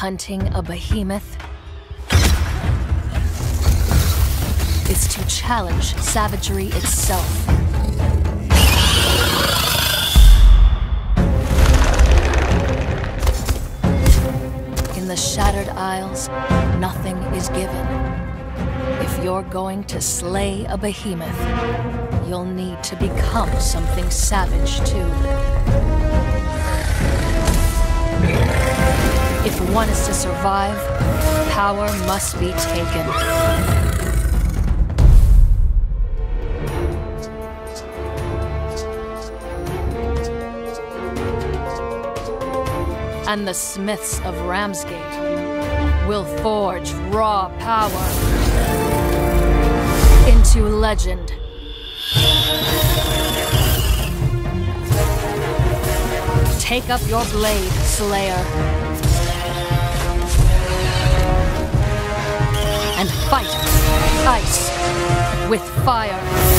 Hunting a behemoth is to challenge savagery itself. In the Shattered Isles, nothing is given. If you're going to slay a behemoth, you'll need to become something savage too. If one is to survive, power must be taken. And the Smiths of Ramsgate will forge raw power into legend. Take up your blade, Slayer, and fight ice with fire.